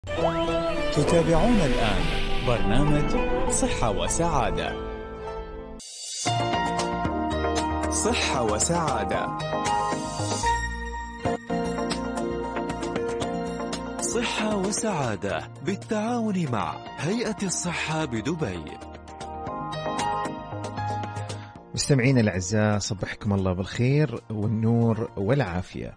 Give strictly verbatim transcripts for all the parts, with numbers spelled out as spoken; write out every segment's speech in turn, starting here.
تتابعون الآن برنامج صحة وسعادة. صحة وسعادة. صحة وسعادة بالتعاون مع هيئة الصحة بدبي. مستمعينا الأعزاء، صبحكم الله بالخير والنور والعافية،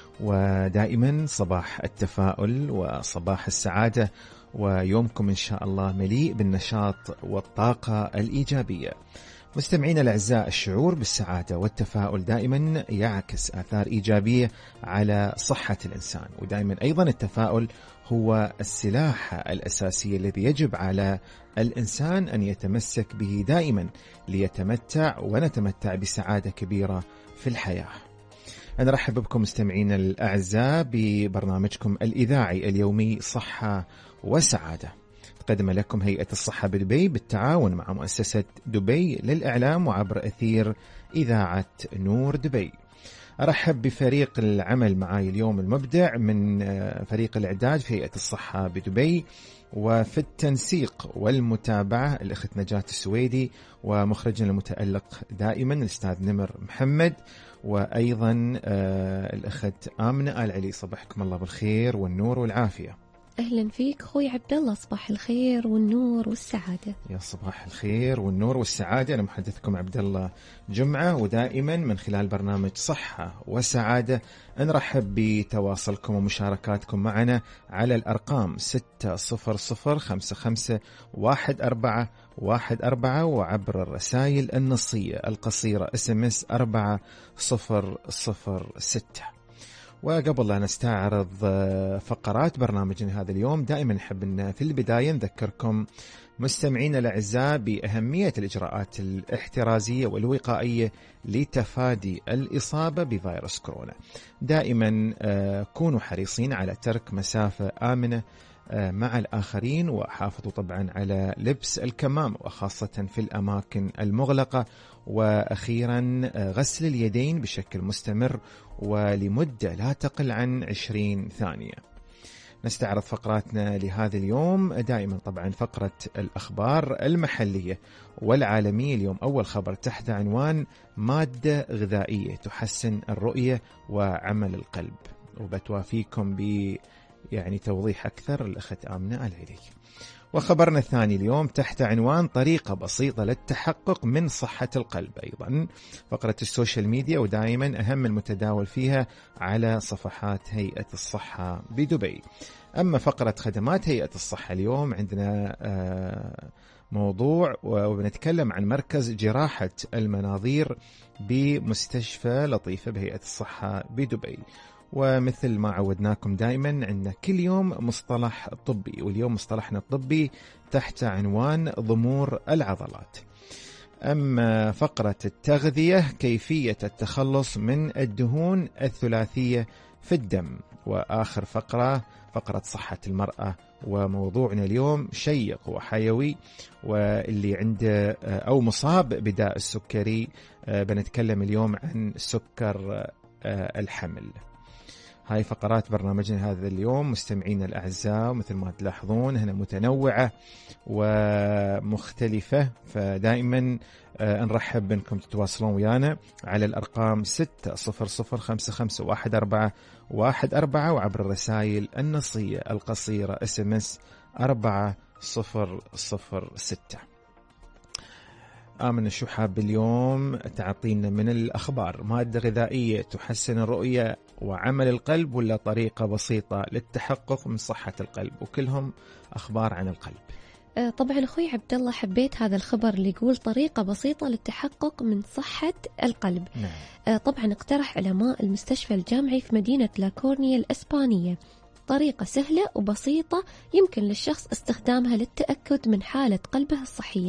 ودائما صباح التفاؤل وصباح السعادة، ويومكم إن شاء الله مليء بالنشاط والطاقة الإيجابية. مستمعينا الأعزاء، الشعور بالسعادة والتفاؤل دائما يعكس آثار إيجابية على صحة الإنسان، ودائما أيضا التفاؤل هو السلاح الأساسي الذي يجب على الإنسان أن يتمسك به دائما ليتمتع ونتمتع بسعادة كبيرة في الحياة. أنا أرحب بكم مستمعينا الأعزاء ببرنامجكم الإذاعي اليومي صحة وسعادة، تقدم لكم هيئة الصحة بدبي بالتعاون مع مؤسسة دبي للإعلام وعبر أثير إذاعة نور دبي. أرحب بفريق العمل معي اليوم المبدع من فريق الإعداد في هيئة الصحة بدبي، وفي التنسيق والمتابعة الأخت نجاة السويدي، ومخرجنا المتألق دائما الأستاذ نمر محمد، وأيضا الأخت آمنة آل علي. صبحكم الله بالخير والنور والعافية. أهلا فيك أخوي عبد الله، صباح الخير والنور والسعادة. يا صباح الخير والنور والسعادة. أنا محدثكم عبد الله جمعة، ودائما من خلال برنامج صحة وسعادة نرحب بتواصلكم ومشاركاتكم معنا على الأرقام ستة صفر صفر خمسة خمسة واحد أربعة واحد أربعة، وعبر الرسائل النصية القصيرة اس ام اس أربعة صفر صفر ستة. وقبل لا نستعرض فقرات برنامجنا هذا اليوم، دائما نحب أن في البداية نذكركم مستمعين الأعزاء بأهمية الإجراءات الاحترازية والوقائية لتفادي الإصابة بفيروس كورونا. دائما كونوا حريصين على ترك مسافة آمنة مع الآخرين، وحافظوا طبعا على لبس الكمام وخاصة في الأماكن المغلقة، وأخيرا غسل اليدين بشكل مستمر ولمدة لا تقل عن عشرين ثانية. نستعرض فقراتنا لهذا اليوم، دائما طبعا فقرة الأخبار المحلية والعالمية. اليوم أول خبر تحت عنوان مادة غذائية تحسن الرؤية وعمل القلب، وبتوافيكم ب يعني توضيح أكثر الأخت آمنة آل علي. وخبرنا الثاني اليوم تحت عنوان طريقة بسيطة للتحقق من صحة القلب، أيضا فقرة السوشيال ميديا، ودائما أهم المتداول فيها على صفحات هيئة الصحة بدبي. أما فقرة خدمات هيئة الصحة اليوم عندنا موضوع، وبنتكلم عن مركز جراحة المناظير بمستشفى لطيفة بهيئة الصحة بدبي. ومثل ما عودناكم دائما عندنا كل يوم مصطلح طبي، واليوم مصطلحنا الطبي تحت عنوان ضمور العضلات. أما فقرة التغذية كيفية التخلص من الدهون الثلاثية في الدم. وآخر فقرة فقرة صحة المرأة، وموضوعنا اليوم شيق وحيوي، واللي عنده أو مصاب بداء السكري بنتكلم اليوم عن سكر الحمل. هاي فقرات برنامجنا هذا اليوم مستمعينا الأعزاء، مثل ما تلاحظون هنا متنوعة ومختلفة، فدائما نرحب بأنكم تتواصلون ويانا على الأرقام ستة صفر صفر خمسة خمسة واحد أربعة واحد أربعة، وعبر الرسائل النصية القصيرة اس ام اس أربعة صفر صفر ستة. آمن شو حاب اليوم تعطينا من الأخبار؟ مادة غذائية تحسن الرؤية وعمل القلب، ولا طريقة بسيطة للتحقق من صحة القلب؟ وكلهم أخبار عن القلب. طبعا أخوي عبد الله، حبيت هذا الخبر اللي يقول طريقة بسيطة للتحقق من صحة القلب. نعم. طبعا اقترح علماء المستشفى الجامعي في مدينة لاكورنيا الإسبانية طريقة سهلة وبسيطة يمكن للشخص استخدامها للتأكد من حالة قلبه الصحية.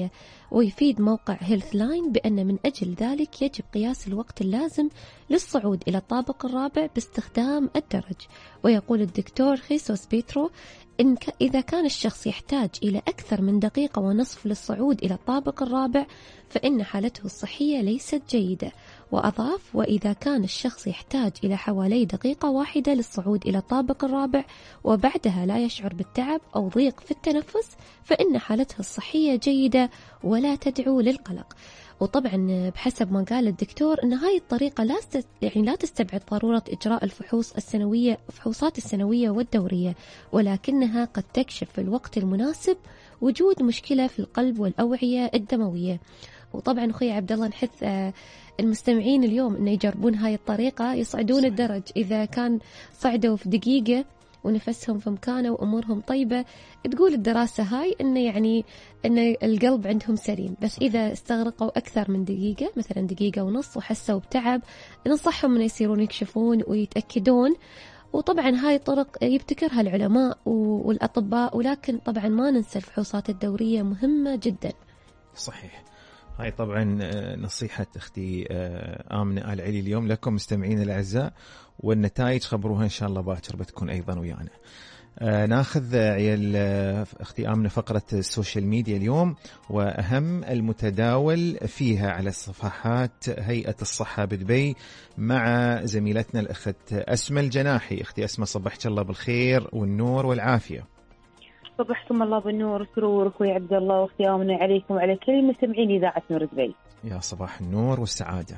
ويفيد موقع هيلث لاين بأن من أجل ذلك يجب قياس الوقت اللازم للصعود إلى الطابق الرابع باستخدام الدرج. ويقول الدكتور خيسوس بيترو إن ك... إذا كان الشخص يحتاج إلى أكثر من دقيقة ونصف للصعود إلى الطابق الرابع فإن حالته الصحية ليست جيدة. وأضاف: وإذا كان الشخص يحتاج إلى حوالي دقيقة واحدة للصعود إلى الطابق الرابع وبعدها لا يشعر بالتعب أو ضيق في التنفس فإن حالته الصحية جيدة ولا تدعو للقلق. وطبعا بحسب ما قال الدكتور أن هاي الطريقة لا است... يعني لا تستبعد ضرورة إجراء الفحوص السنوية فحوصات السنوية والدورية، ولكنها قد تكشف في الوقت المناسب وجود مشكلة في القلب والأوعية الدموية. وطبعا أخوي عبد الله نحث المستمعين اليوم أن يجربون هاي الطريقة، يصعدون صحيح. الدرج إذا كان صعدوا في دقيقة ونفسهم في مكانه وأمورهم طيبة، تقول الدراسة هاي إنه يعني إن القلب عندهم سليم. بس إذا استغرقوا أكثر من دقيقة مثلا دقيقة ونص وحسوا بتعب، ننصحهم إنه يصيرون يكشفون ويتأكدون. وطبعا هاي طرق يبتكرها العلماء والأطباء، ولكن طبعا ما ننسى الفحوصات الدورية مهمة جدا. صحيح. هاي طبعا نصيحة أختي آمنة آل علي اليوم لكم مستمعين الأعزاء، والنتائج خبروها إن شاء الله باكر بتكون أيضا ويانا. آه ناخذ عيال أختي آمنة فقرة السوشيال ميديا اليوم، وأهم المتداول فيها على صفحات هيئة الصحة بدبي مع زميلتنا الأخت أسماء الجناحي. أختي أسماء صبحك الله بالخير والنور والعافية. صبحكم الله بالنور والسرور أخوي عبد الله واختي آمنة عليكم وعلى كل المستمعين إذاعة نور دبي. يا صباح النور والسعادة.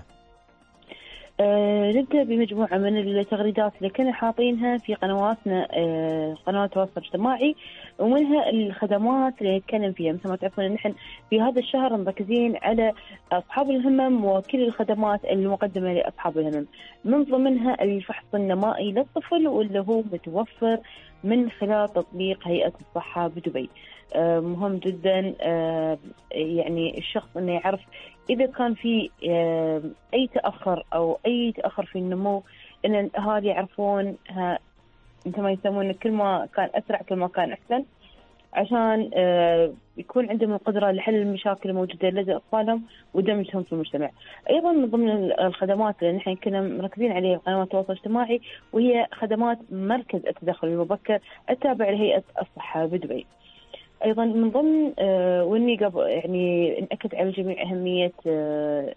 أه نبدأ بمجموعة من التغريدات اللي كنا حاطينها في قنواتنا، أه قنوات التواصل الاجتماعي، ومنها الخدمات اللي نتكلم فيها. مثل ما تعرفون نحن في هذا الشهر مركزين على أصحاب الهمم وكل الخدمات المقدمة لأصحاب الهمم، من ضمنها الفحص النمائي للطفل واللي هو متوفر من خلال تطبيق هيئة الصحة بدبي. أه مهم جدا أه يعني الشخص انه يعرف إذا كان في أي تأخر أو أي تأخر في النمو، إن الأهالي يعرفون ها أنت ما يسمون كل ما كان أسرع كل ما كان أحسن، عشان يكون عندهم القدرة لحل المشاكل الموجودة لدى أطفالهم ودمجهم في المجتمع. أيضا من ضمن الخدمات اللي نحن كنا مركزين عليها في قنوات التواصل الاجتماعي وهي خدمات مركز التدخل المبكر التابع لهيئة الصحة بدبي. أيضا من ضمن آه وإني قبل يعني نأكد على جميع أهمية آه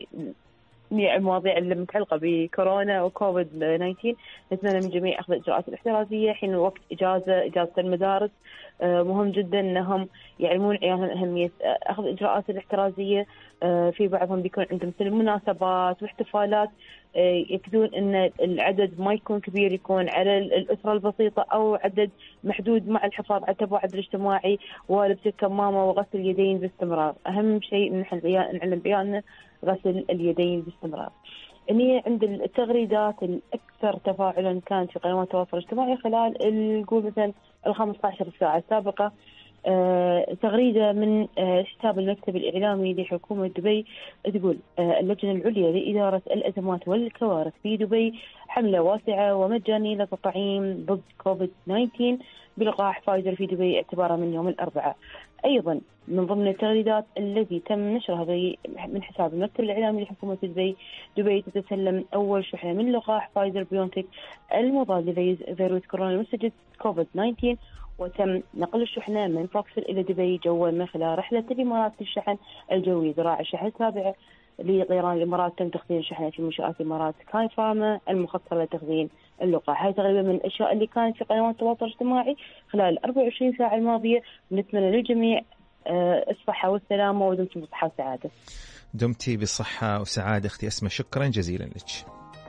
المواضيع المتعلقة بكورونا وكوفيد تسعة عشر. نتمنى من جميع أخذ الإجراءات الاحترازية حين وقت إجازة إجازة المدارس. آه مهم جدا أنهم يعلمون عيالهم أهمية أخذ الإجراءات الاحترازية. آه في بعضهم بيكون عندهم مثل مناسبات واحتفالات، يكدون أن العدد ما يكون كبير، يكون على الأسرة البسيطة أو عدد محدود مع الحفاظ على التباعد الاجتماعي ولبس الكمامة وغسل اليدين باستمرار. أهم شيء نحن نعلم عيالنا غسل اليدين باستمرار. إني عند التغريدات الأكثر تفاعلا كانت في قنوات التواصل الاجتماعي خلال نقول مثلا الخمسة عشر ساعة السابقة. آه، تغريدة من آه، حساب المكتب الإعلامي لحكومة دبي تقول: آه، اللجنة العليا لإدارة الأزمات والكوارث في دبي حملة واسعة ومجانية للتطعيم ضد كوفيد تسعة عشر بلقاح فايزر في دبي اعتبارا من يوم الأربعاء. أيضا من ضمن التغريدات التي تم نشرها من حساب المكتب الإعلامي لحكومة دبي: دبي تتسلم أول شحنة من لقاح فايزر بيونتك المضاد لفيروس كورونا المستجد كوفيد تسعة عشر، وتم نقل الشحنة من فوكسل إلى دبي جوا من خلال رحلة الإمارات للشحن الجوي. ذراع الشحن التابعة لطيران الإمارات تم تخزين الشحنة في منشآت الإمارات سكاي فارما المخصصة لتخزين اللقاح. هاي تقريبا من الأشياء اللي كانت في قنوات التواصل الاجتماعي خلال الأربع وعشرين ساعة الماضية. نتمنى للجميع الصحة والسلامة ودمتم بصحة وسعادة. دمتي بصحة وسعادة أختي أسماء، شكرا جزيلا لك.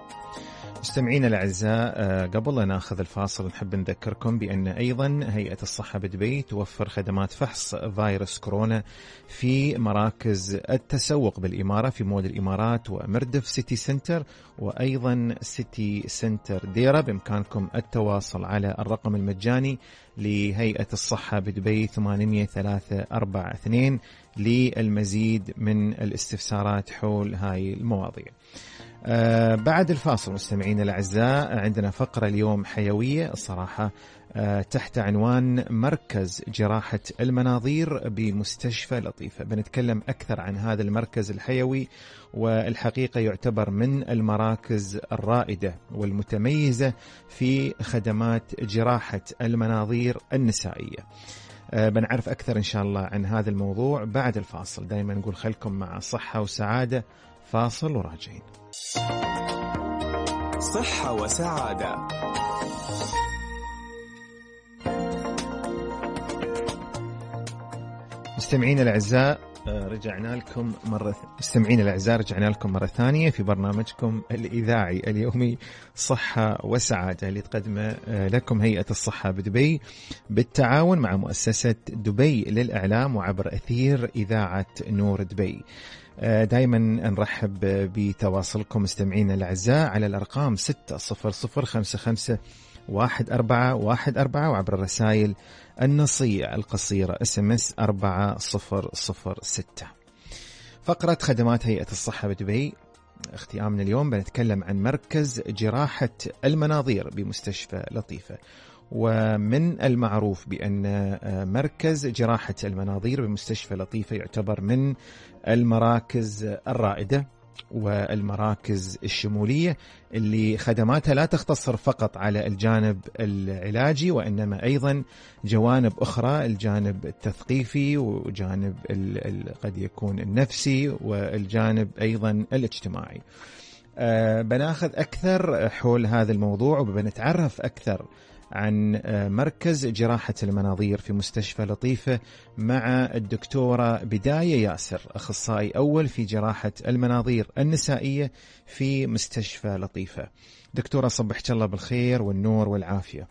مستمعينا الأعزاء، قبل أن نأخذ الفاصل نحب نذكركم بأن أيضا هيئة الصحة بدبي توفر خدمات فحص فيروس كورونا في مراكز التسوق بالإمارة في مول الإمارات ومردف سيتي سنتر وأيضا سيتي سنتر ديرة. بإمكانكم التواصل على الرقم المجاني لهيئة الصحة بدبي ثمانية ثلاثة أربعة اثنين للمزيد من الاستفسارات حول هاي المواضيع. آه بعد الفاصل مستمعين الأعزاء عندنا فقرة اليوم حيوية الصراحة. تحت عنوان مركز جراحة المناظير بمستشفى لطيفة. بنتكلم أكثر عن هذا المركز الحيوي، والحقيقة يعتبر من المراكز الرائدة والمتميزة في خدمات جراحة المناظير النسائية. بنعرف أكثر إن شاء الله عن هذا الموضوع بعد الفاصل. دايما نقول خلكم مع صحة وسعادة، فاصل وراجعين. صحة وسعادة. مستمعين الأعزاء، رجعنا لكم مرة مستمعين الأعزاء رجعنا لكم مرة ثانية في برنامجكم الإذاعي اليومي صحة وسعادة، اللي تقدمه لكم هيئة الصحة بدبي بالتعاون مع مؤسسة دبي للإعلام وعبر أثير إذاعة نور دبي. دائما نرحب بتواصلكم مستمعين الأعزاء على الأرقام ستة صفر صفر خمسة خمسة واحد أربعة واحد أربعة وعبر الرسائل النصية القصيرة اس ام اس أربعة صفر صفر ستة. فقرة خدمات هيئة الصحة بدبي اختيامنا اليوم بنتكلم عن مركز جراحة المناظير بمستشفى لطيفة. ومن المعروف بأن مركز جراحة المناظير بمستشفى لطيفة يعتبر من المراكز الرائدة والمراكز الشمولية اللي خدماتها لا تختصر فقط على الجانب العلاجي، وإنما أيضا جوانب أخرى، الجانب التثقيفي وجانب قد يكون النفسي والجانب أيضا الاجتماعي. أه بناخذ أكثر حول هذا الموضوع وبنتعرف أكثر عن مركز جراحة المناظير في مستشفى لطيفة مع الدكتورة بداية ياسر، أخصائي أول في جراحة المناظير النسائية في مستشفى لطيفة. دكتورة صبحت الله بالخير والنور والعافية.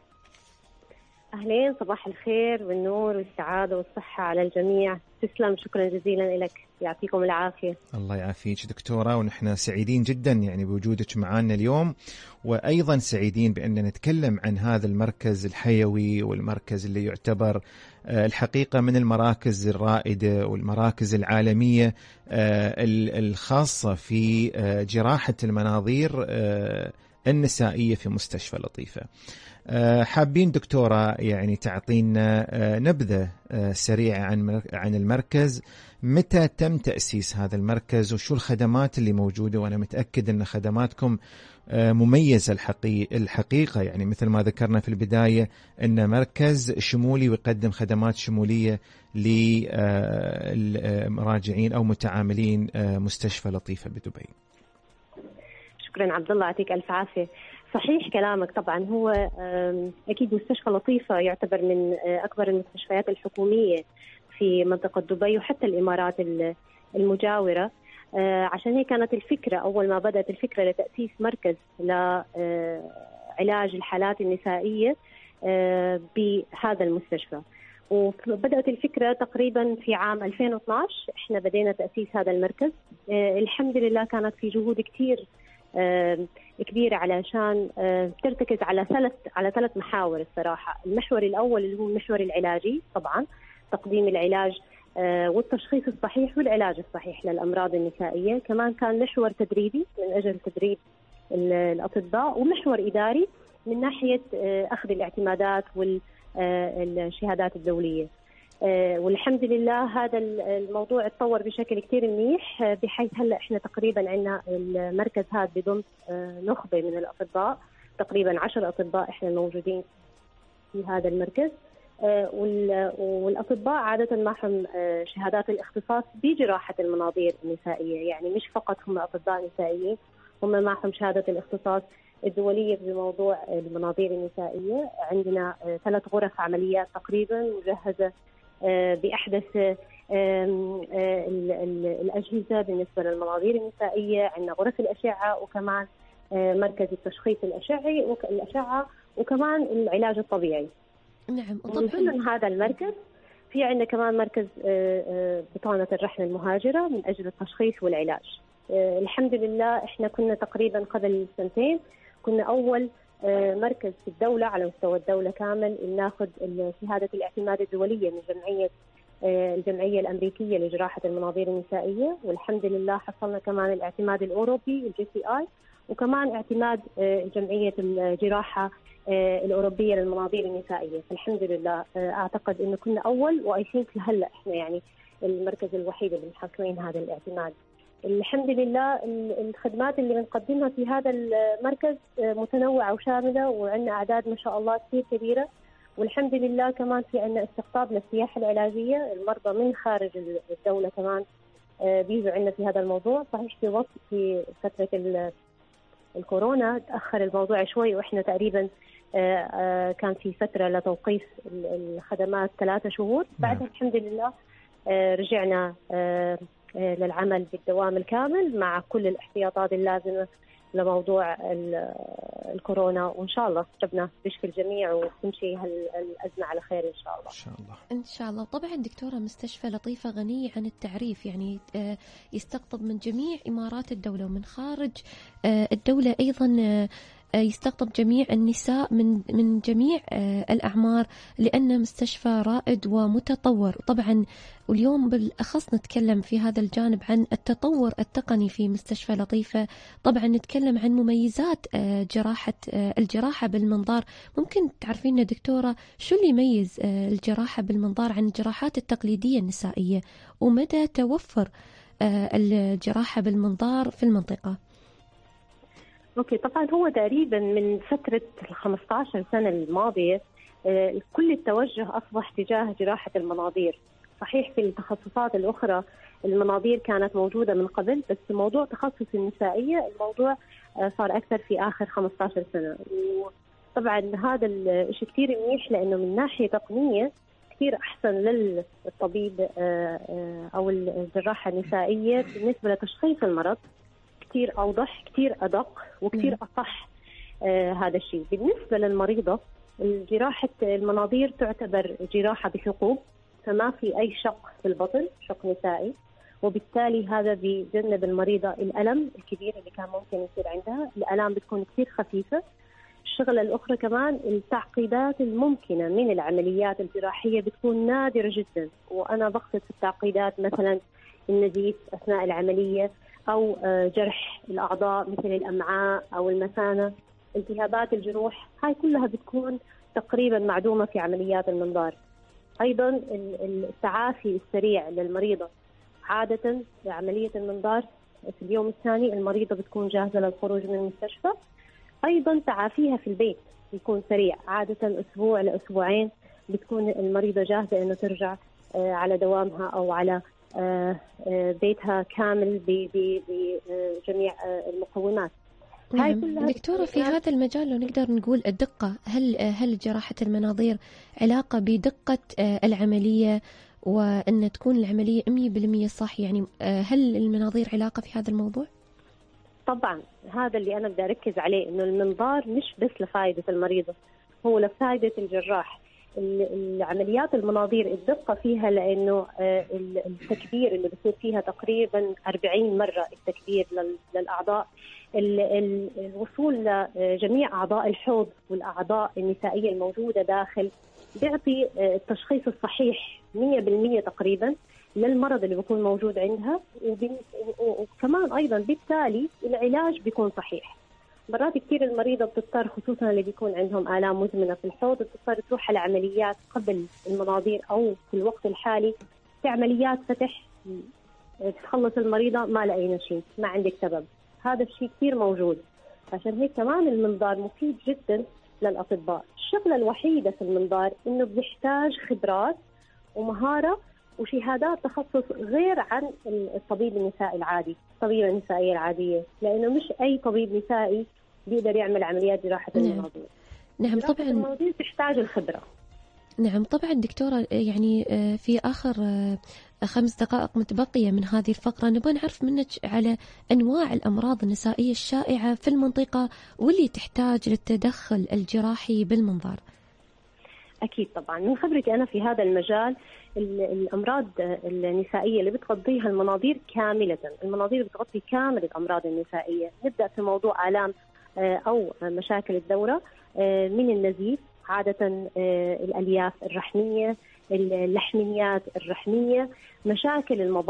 أهلين، صباح الخير والنور والسعادة والصحة على الجميع. تسلم، شكرا جزيلا لك، يعطيكم العافية. الله يعافيك دكتورة، ونحن سعيدين جدا يعني بوجودك معنا اليوم، وأيضا سعيدين بأن نتكلم عن هذا المركز الحيوي والمركز اللي يعتبر الحقيقة من المراكز الرائدة والمراكز العالمية الخاصة في جراحة المناظير النسائية في مستشفى لطيفة. حابين دكتورة يعني تعطينا نبذة سريعة عن عن المركز، متى تم تأسيس هذا المركز وشو الخدمات اللي موجودة؟ وأنا متأكد أن خدماتكم مميزة الحقيقة، يعني مثل ما ذكرنا في البداية أن مركز شمولي ويقدم خدمات شمولية للمراجعين أو متعاملين مستشفى لطيفة بدبي. شكرا عبد الله، يعطيك ألف عافية. صحيح كلامك، طبعا هو أكيد مستشفى لطيفة يعتبر من أكبر المستشفيات الحكومية في منطقة دبي وحتى الإمارات المجاورة. عشان هيك كانت الفكرة أول ما بدأت الفكرة لتأسيس مركز لعلاج الحالات النسائية بهذا المستشفى. وبدأت الفكرة تقريبا في عام ألفين واثناشر، إحنا بدينا تأسيس هذا المركز. الحمد لله كانت في جهود كتير كبيرة علشان ترتكز على ثلاث على ثلاث محاور الصراحة. المحور الأول اللي هو المحور العلاجي، طبعا تقديم العلاج والتشخيص الصحيح والعلاج الصحيح للأمراض النسائية. كمان كان محور تدريبي من أجل تدريب الأطباء، ومحور إداري من ناحية أخذ الاعتمادات والشهادات الدولية. والحمد لله هذا الموضوع اتطور بشكل كتير منيح، بحيث هلا احنا تقريبا عندنا المركز هذا بضم نخبة من الأطباء، تقريبا عشر أطباء احنا موجودين في هذا المركز. والأطباء عادة معهم شهادات الاختصاص بجراحة المناظير النسائية، يعني مش فقط هم أطباء نسائيين، هم معهم شهادة الاختصاص الدولية بموضوع المناظير النسائية. عندنا ثلاث غرف عمليات تقريبا مجهزة بأحدث الأجهزة بالنسبة للمناظير النسائية. عندنا غرف الأشعة، وكمان مركز التشخيص الأشعي والأشعة، وكمان العلاج الطبيعي. نعم. ومن ضمن هذا المركز في عندنا كمان مركز بطانة الرحم المهاجرة من أجل التشخيص والعلاج. الحمد لله احنا كنا تقريبا قبل سنتين كنا أول مركز في الدولة على مستوى الدولة كامل ناخذ شهادة الاعتماد الدولية من جمعية الجمعية الأمريكية لجراحة المناظير النسائية، والحمد لله حصلنا كمان الاعتماد الأوروبي الجي سي آي، وكمان اعتماد جمعية الجراحة الأوروبية للمناظير النسائية. فالحمد لله أعتقد إنه كنا أول وأي ثينك لهلا إحنا يعني المركز الوحيد اللي محققين هذا الاعتماد. الحمد لله الخدمات اللي بنقدمها في هذا المركز متنوعة وشاملة، وعندنا أعداد ما شاء الله كثير كبيرة، والحمد لله كمان في عندنا استقطاب للسياحة العلاجية، المرضى من خارج الدولة كمان بيجوا عندنا في هذا الموضوع. صحيح في وقت في فترة الكورونا تأخر الموضوع شوي، وإحنا تقريبا كان في فترة لتوقيف الخدمات ثلاثة شهور، بعدها الحمد لله رجعنا للعمل بالدوام الكامل مع كل الاحتياطات اللازمة لموضوع الكورونا، وإن شاء الله ربنا بيشفي الجميع وتمشي هالأزمة على خير إن شاء الله. إن شاء الله إن شاء الله. طبعا دكتورة مستشفى لطيفة غنية عن التعريف، يعني يستقطب من جميع إمارات الدولة ومن خارج الدولة أيضا، يستقطب جميع النساء من من جميع الأعمار، لأنه مستشفى رائد ومتطور. طبعا واليوم بالأخص نتكلم في هذا الجانب عن التطور التقني في مستشفى لطيفة. طبعا نتكلم عن مميزات جراحة الجراحة بالمنظار. ممكن تعرفينا دكتورة شو اللي يميز الجراحة بالمنظار عن الجراحات التقليدية النسائية، ومدى توفر الجراحة بالمنظار في المنطقة؟ اوكي، طبعا هو تقريبا من فتره ال خمسة عشر سنه الماضيه كل التوجه اصبح تجاه جراحه المناظير. صحيح في التخصصات الاخرى المناظير كانت موجوده من قبل، بس موضوع تخصص النسائيه الموضوع صار اكثر في اخر خمسة عشر سنه. وطبعا هذا الشيء كثير منيح، لانه من ناحيه تقنيه كثير احسن للطبيب او الجراحه النسائيه بالنسبه لتشخيص المرض، كثير أوضح، كثير أدق، وكثير أصح. آه هذا الشيء بالنسبة للمريضة. جراحة المناظير تعتبر جراحة بثقوب، فما في أي شق في البطن، شق نسائي، وبالتالي هذا بيجنب المريضة الألم الكبير اللي كان ممكن يصير عندها. الآلام بتكون كثير خفيفة. الشغلة الأخرى كمان التعقيدات الممكنة من العمليات الجراحية بتكون نادرة جدا، وأنا بقصد في التعقيدات مثلا النزيف أثناء العملية، أو جرح الأعضاء مثل الأمعاء أو المثانة، التهابات الجروح، هاي كلها بتكون تقريبا معدومة في عمليات المنظار. أيضا التعافي السريع للمريضة، عادة بعملية المنظار في اليوم الثاني المريضة بتكون جاهزة للخروج من المستشفى. أيضا تعافيها في البيت بيكون سريع، عادة أسبوع لأسبوعين بتكون المريضة جاهزة إنه ترجع على دوامها أو على بيتها كامل بجميع المقومات. هاي دكتورة في هذا المجال لو نقدر نقول الدقة، هل هل جراحة المناظير علاقة بدقة العملية وأن تكون العملية مية بالمية صح؟ يعني هل المناظير علاقة في هذا الموضوع؟ طبعا هذا اللي أنا بدي أركز عليه، إنه المنظار مش بس لفائدة المريضة، هو لفائدة الجراح. العمليات المناظير الدقة فيها لأنه التكبير اللي بصير فيها تقريبا أربعين مرة التكبير للأعضاء، الوصول لجميع أعضاء الحوض والأعضاء النسائية الموجودة داخل بيعطي التشخيص الصحيح مية بالمية تقريبا للمرض اللي بيكون موجود عندها، وكمان أيضا بالتالي العلاج بيكون صحيح. مرات كثير المريضة بتضطر، خصوصا اللي بيكون عندهم آلام مزمنة في الحوض، بتضطر تروح على عمليات قبل المناظير أو في الوقت الحالي في عمليات فتح تخلص المريضة ما لقينا شيء، ما عندك سبب. هذا الشيء كثير موجود، عشان هيك كمان المنظار مفيد جدا للأطباء. الشغلة الوحيدة في المنظار إنه بيحتاج خبرات ومهارة وشهادات تخصص غير عن الطبيب النسائي العادي، الطبيبة النسائية العادية، لأنه مش أي طبيب نسائي بيقدر يعمل عمليات جراحة نعم. المناظير. نعم طبعا المناظير تحتاج الخبرة. نعم طبعا دكتورة، يعني في آخر خمس دقائق متبقية من هذه الفقرة نبغى نعرف منك على أنواع الأمراض النسائية الشائعة في المنطقة واللي تحتاج للتدخل الجراحي بالمنظار. أكيد طبعا، من خبرتي أنا في هذا المجال الأمراض النسائية اللي بتغطيها المناظير كاملة، المناظير بتغطي كامل الأمراض النسائية. نبدأ في موضوع آلام أو مشاكل الدورة، من النزيف، عادة الألياف الرحمية، اللحميات الرحمية، مشاكل المبايض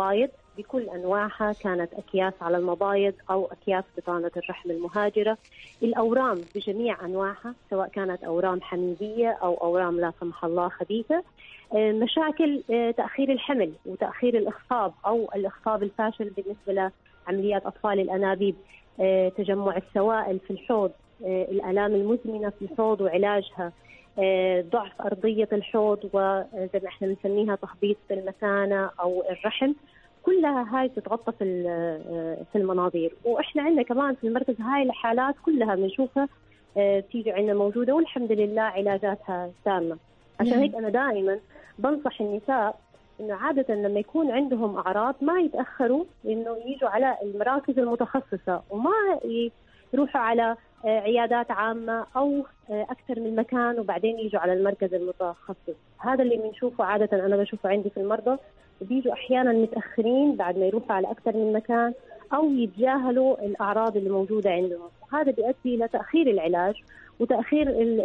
بكل أنواعها، كانت أكياس على المبايض أو أكياس بطانة الرحم المهاجرة، الأورام بجميع أنواعها سواء كانت أورام حميدية أو أورام لا سمح الله خبيثة، مشاكل تأخير الحمل وتأخير الإخصاب أو الإخصاب الفاشل بالنسبة لعمليات أطفال الأنابيب، تجمع السوائل في الحوض، الآلام المزمنة في الحوض وعلاجها، ضعف أرضية الحوض وزي ما احنا بنسميها تهبيط المثانة أو الرحم، كلها هاي تتغطى في في المناظير. واحنا عندنا كمان في المركز هاي الحالات كلها بنشوفها بتيجي عندنا موجودة والحمد لله علاجاتها تامة. عشان هيك أنا دائما بنصح النساء إنه عادة لما يكون عندهم أعراض ما يتأخروا إنه يجوا على المراكز المتخصصة وما يروحوا على عيادات عامة أو أكثر من مكان وبعدين يجوا على المركز المتخصص. هذا اللي بنشوفه عادة، أنا بشوفه عندي في المرضى بيجوا أحيانا متأخرين بعد ما يروحوا على أكثر من مكان أو يتجاهلوا الأعراض اللي موجودة عندهم، وهذا بيؤدي إلى تأخير العلاج وتأخير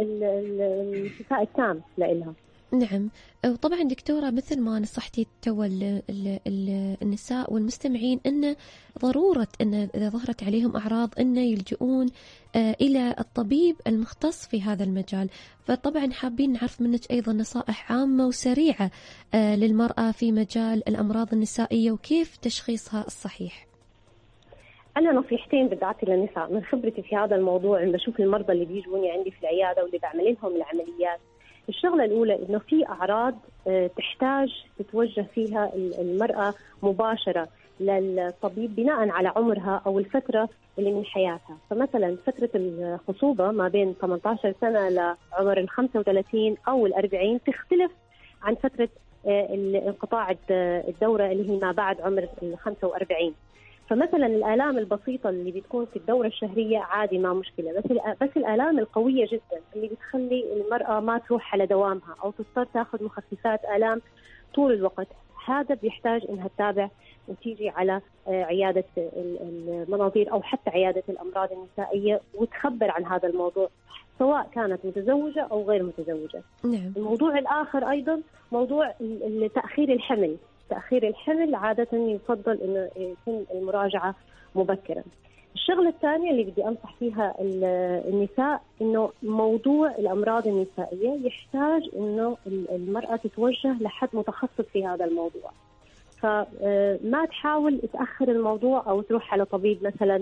الشفاء التام لإلها. نعم، وطبعا دكتورة مثل ما نصحتي تو النساء والمستمعين أن ضرورة أن إذا ظهرت عليهم أعراض أن يلجؤون إلى الطبيب المختص في هذا المجال، فطبعا حابين نعرف منك أيضا نصائح عامة وسريعة للمرأة في مجال الأمراض النسائية وكيف تشخيصها الصحيح. أنا نصيحتين بدي أعطي للنساء من خبرتي في هذا الموضوع، لما بشوف المرضى اللي بيجوني عندي في العيادة واللي بعمل لهم العمليات. الشغلة الأولى إنه في أعراض تحتاج تتوجه فيها المرأة مباشرة للطبيب بناء على عمرها أو الفترة اللي من حياتها. فمثلا فترة الخصوبة ما بين ثمانية عشر سنة لعمر ال خمسة وثلاثين أو الأربعين تختلف عن فترة انقطاع الدورة اللي هي ما بعد عمر ال خمسة وأربعين. فمثلا الآلام البسيطة اللي بتكون في الدورة الشهرية عادي ما مشكلة، بس بس الآلام القوية جدا اللي بتخلي المرأة ما تروح على دوامها أو تضطر تاخذ مخففات آلام طول الوقت، هذا بيحتاج إنها تتابع وتيجي على عيادة المناظير أو حتى عيادة الأمراض النسائية وتخبر عن هذا الموضوع سواء كانت متزوجة أو غير متزوجة. نعم. الموضوع الآخر أيضا موضوع تأخير الحمل. تأخير الحمل عادة يفضل إنه يكون المراجعة مبكرا. الشغلة الثانية اللي بدي أنصح فيها النساء إنه موضوع الأمراض النسائية يحتاج إنه المرأة تتوجه لحد متخصص في هذا الموضوع، فما تحاول تأخر الموضوع أو تروح على طبيب مثلا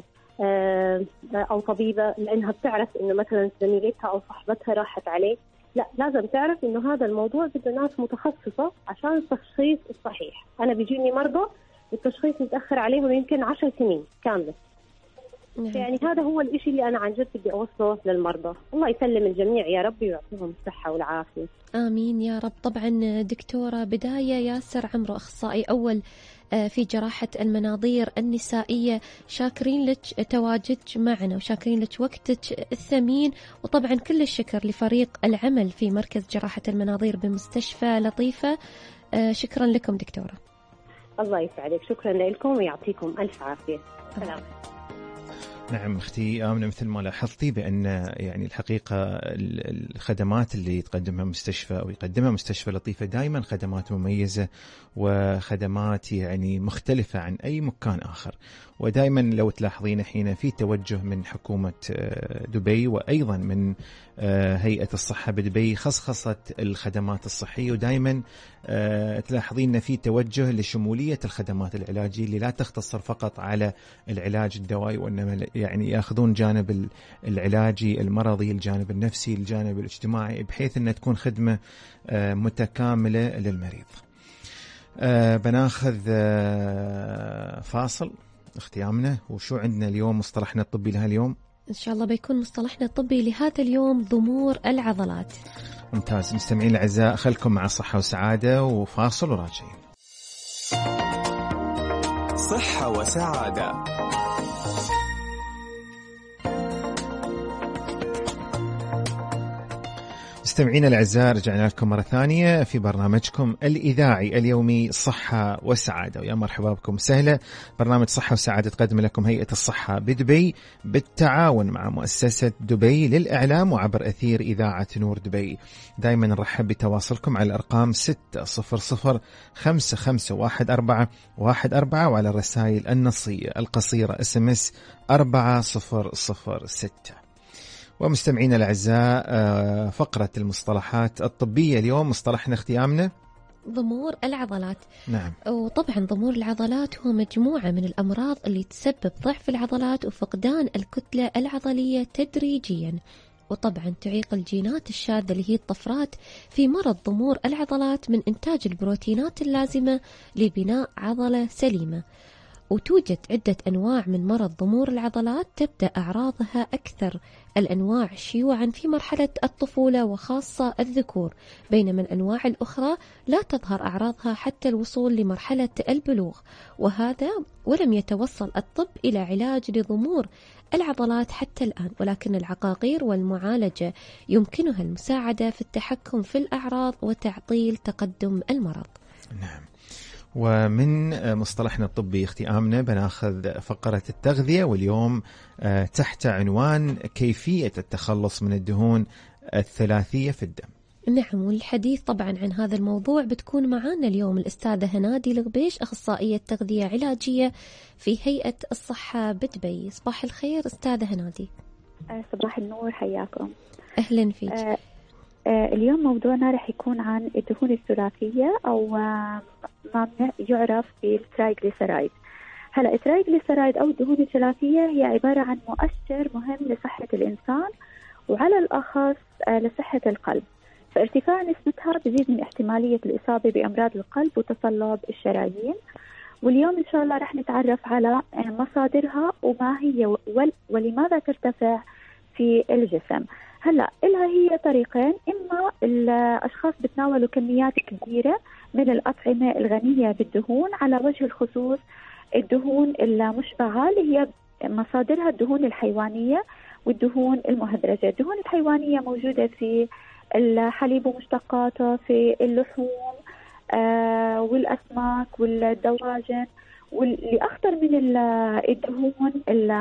أو طبيبة لأنها بتعرف إنه مثلا زميلتها أو صاحبتها راحت عليه. لا، لازم تعرف إنه هذا الموضوع بده ناس متخصصة عشان التشخيص الصحيح. أنا بيجيني مرضى التشخيص متأخر عليهم يمكن عشر سنين كاملة. نعم. يعني هذا هو الإشي اللي أنا عن جد بدي أوصله للمرضى. الله يسلم الجميع يا رب ويعطيهم الصحة والعافية. آمين يا رب. طبعا دكتورة بداية ياسر عمرو، أخصائي أول في جراحة المناظير النسائية، شاكرين لك تواجدك معنا وشاكرين لك وقتك الثمين، وطبعا كل الشكر لفريق العمل في مركز جراحة المناظير بمستشفى لطيفة. شكرا لكم دكتورة. الله يسعدك، شكرا لكم ويعطيكم ألف عافية. سلام. نعم أختي آمنة، مثل ما لاحظتي بأن يعني الحقيقة الخدمات اللي تقدمها مستشفى أو يقدمها مستشفى لطيفة دائما خدمات مميزة وخدمات يعني مختلفة عن أي مكان آخر. ودائما لو تلاحظين حين في توجه من حكومة دبي وأيضا من هيئة الصحة بدبي خصخصت الخدمات الصحية، ودائما تلاحظين في توجه لشمولية الخدمات العلاجية اللي لا تختصر فقط على العلاج الدوائي، وإنما يعني يأخذون جانب العلاجي المرضي، الجانب النفسي، الجانب الاجتماعي، بحيث أن تكون خدمة متكاملة للمريض. بناخذ فاصل اختي آمنة، وشو عندنا اليوم مصطلحنا الطبي لها اليوم؟ إن شاء الله بيكون مصطلحنا الطبي لهذا اليوم ضمور العضلات. ممتاز. مستمعين الأعزاء، خلكم مع صحة وسعادة وفاصل وراجعين. صحة وسعادة. مستمعينا الأعزاء، رجعنا لكم مرة ثانية في برنامجكم الإذاعي اليومي صحة وسعادة، ويا مرحبا بكم سهلة. برنامج صحة وسعادة تقدم لكم هيئة الصحة بدبي بالتعاون مع مؤسسة دبي للإعلام وعبر أثير إذاعة نور دبي. دائما نرحب بتواصلكم على الأرقام ستة صفر صفر خمسة خمسة واحد أربعة واحد أربعة وعلى الرسائل النصية القصيرة اس ام اس أربعة صفر صفر ستة. ومستمعينا الأعزاء، فقرة المصطلحات الطبية اليوم مصطلحنا اختيامنا ضمور العضلات. نعم. وطبعا ضمور العضلات هو مجموعة من الأمراض اللي تسبب ضعف العضلات وفقدان الكتلة العضلية تدريجيا، وطبعا تعيق الجينات الشاذة اللي هي الطفرات في مرض ضمور العضلات من إنتاج البروتينات اللازمة لبناء عضلة سليمة. وتوجد عدة أنواع من مرض ضمور العضلات تبدأ أعراضها أكثر الأنواع شيوعا في مرحلة الطفولة وخاصة الذكور، بينما الأنواع الأخرى لا تظهر أعراضها حتى الوصول لمرحلة البلوغ، وهذا ولم يتوصل الطب إلى علاج لضمور العضلات حتى الآن، ولكن العقاقير والمعالجة يمكنها المساعدة في التحكم في الأعراض وتعطيل تقدم المرض. نعم. ومن مصطلحنا الطبي اختيامنا بناخذ فقرة التغذية، واليوم تحت عنوان كيفية التخلص من الدهون الثلاثية في الدم. نعم، والحديث طبعا عن هذا الموضوع بتكون معنا اليوم الأستاذة هنادي الغبيش، أخصائية تغذية علاجية في هيئة الصحة بدبي. صباح الخير أستاذة هنادي. صباح النور، حياكم. أهلا فيك. آه آه اليوم موضوعنا رح يكون عن الدهون الثلاثية أو ما يعرف بالترايغليسرايد. هلا الترايغليسرايد أو الدهون الثلاثية هي عبارة عن مؤشر مهم لصحة الإنسان وعلى الأخص آه لصحة القلب، فارتفاع نسبتها بزيد من احتمالية الإصابة بأمراض القلب وتصلب الشرايين. واليوم إن شاء الله رح نتعرف على مصادرها وما هي ولماذا ترتفع في الجسم. هلا إلها هي طريقين، إما الأشخاص بتناولوا كميات كبيرة من الأطعمة الغنية بالدهون، على وجه الخصوص الدهون المشبعة اللي هي مصادرها الدهون الحيوانية والدهون المهدرجة. الدهون الحيوانية موجودة في الحليب ومشتقاته، في اللحوم آه والأسماك والدواجن، واللي أخطر من الدهون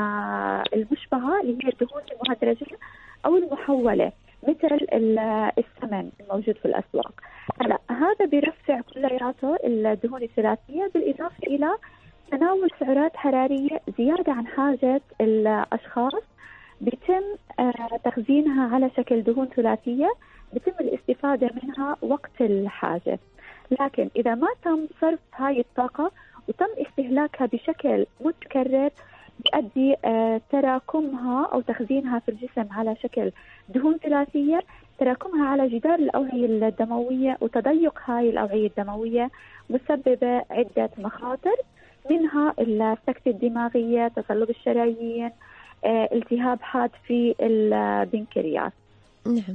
المشبعة اللي هي الدهون المهدرجة أو المحولة مثل السمن الموجود في الأسواق. هلا هذا بيرفع كلياته الدهون الثلاثية، بالإضافة إلى تناول سعرات حرارية زيادة عن حاجة الأشخاص، بيتم آه تخزينها على شكل دهون ثلاثية، بيتم الاستفادة منها وقت الحاجة. لكن إذا ما تم صرف هاي الطاقة وتم استهلاكها بشكل متكرر، بيؤدي آه تراكمها أو تخزينها في الجسم على شكل دهون ثلاثية، تراكمها على جدار الأوعية الدموية وتضيق هاي الأوعية الدموية، مسببة عدة مخاطر، منها السكتة الدماغية، تصلب الشرايين، آه التهاب حاد في البنكرياس. نعم.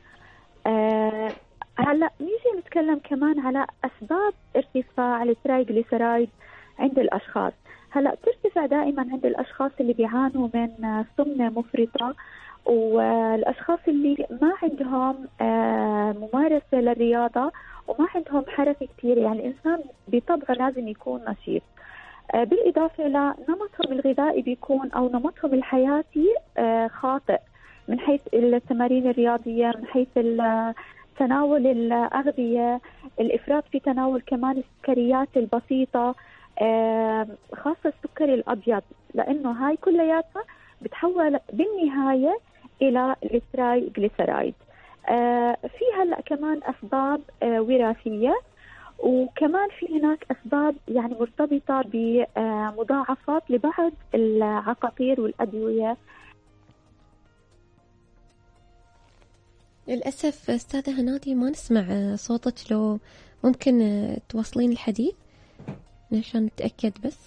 آه هلا نيجي نتكلم كمان على أسباب ارتفاع الترايغليسرايد عند الأشخاص. هلا ترتفع دائما عند الأشخاص اللي بيعانوا من سمنة مفرطة، والأشخاص اللي ما عندهم آه ممارسة للرياضة وما عندهم حركة كثير، يعني الإنسان بطبعه لازم يكون نشيط. آه بالإضافة إلى نمطهم الغذائي بيكون أو نمطهم الحياتي آه خاطئ، من حيث التمارين الرياضية، من حيث تناول الأغذية، الإفراط في تناول كمان السكريات البسيطة، آه خاصة السكري الأبيض، لأنه هاي كلياتها بتحول بالنهاية إلى الترايغليسرايد. آه في هلأ كمان أسباب آه وراثية، وكمان في هناك أسباب يعني مرتبطة بمضاعفات لبعض العقاقير والأدوية. للأسف أستاذة هنادي ما نسمع صوتك، لو ممكن تواصلين الحديث عشان نتأكد بس.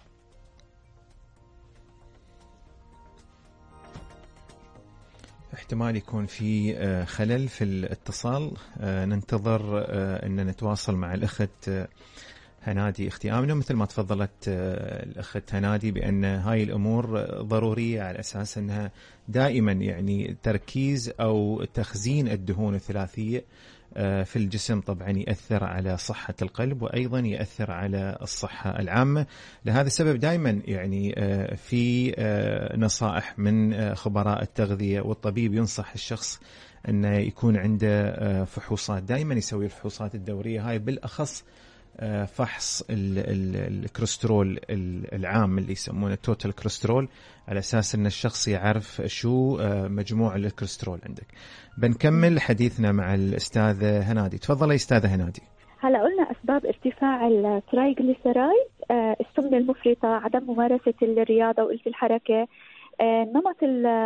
احتمال يكون في خلل في الاتصال، ننتظر أن نتواصل مع الأخت هنادي اختي آمنة، مثل ما تفضلت الأخت هنادي بأن هاي الأمور ضرورية على أساس أنها دائما يعني تركيز أو تخزين الدهون الثلاثية في الجسم طبعا يأثر على صحة القلب وأيضا يأثر على الصحة العامة. لهذا السبب دائما يعني في نصائح من خبراء التغذية، والطبيب ينصح الشخص أنه يكون عنده فحوصات، دائما يسوي الفحوصات الدورية هاي، بالأخص فحص الكوليسترول العام اللي يسمونه توتال كوليسترول، على أساس أن الشخص يعرف شو مجموع الكوليسترول عندك. بنكمل حديثنا مع الأستاذة هنادي. تفضلي أستاذة هنادي. هلا قلنا أسباب ارتفاع الترايغليسرايد، السمنة المفرطة، عدم ممارسة الرياضة وقلة الحركة، النمط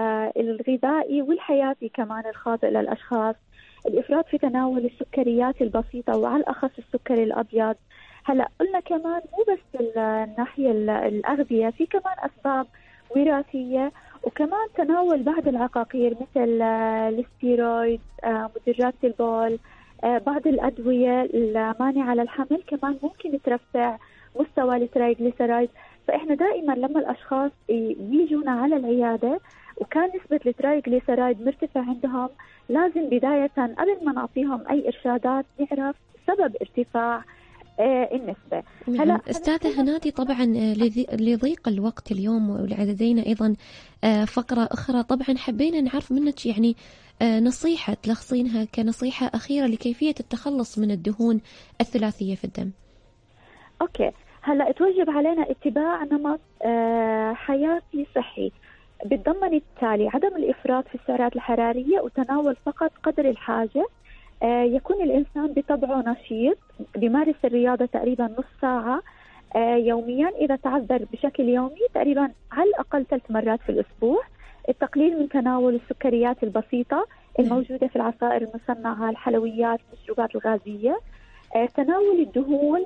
الغذائي والحياتي كمان الخاطئ للأشخاص، الإفراط في تناول السكريات البسيطة وعلى الأخص السكري الأبيض. هلا قلنا كمان مو بس الناحية الأغذية، في كمان أسباب وراثية، وكمان تناول بعض العقاقير مثل الستيرويد، مدرات البول، بعض الأدوية المانعة للحمل كمان ممكن ترفع مستوى الترايغليسرايد. فإحنا دائما لما الأشخاص يجونا على العيادة وكان نسبة الترايغليسرايد مرتفع عندهم، لازم بداية قبل ما نعطيهم أي إرشادات نعرف سبب ارتفاع آه النسبة. هلا أستاذة هنادي، طبعا لضيق الوقت اليوم ولدينا أيضا آه فقرة أخرى، طبعا حبينا نعرف منك يعني آه نصيحة تلخصينها كنصيحة أخيرة لكيفية التخلص من الدهون الثلاثية في الدم. أوكي، هلا توجب علينا اتباع نمط آه حياتي صحي بتضمن التالي: عدم الإفراط في السعرات الحرارية وتناول فقط قدر الحاجة. آه يكون الإنسان بطبعه نشيط، بيمارس الرياضة تقريبا نص ساعة آه يوميا، إذا تعذر بشكل يومي تقريبا على الأقل ثلاث مرات في الأسبوع. التقليل من تناول السكريات البسيطة الموجودة في العصائر المصنعة، الحلويات، المشروبات الغازية. آه تناول الدهون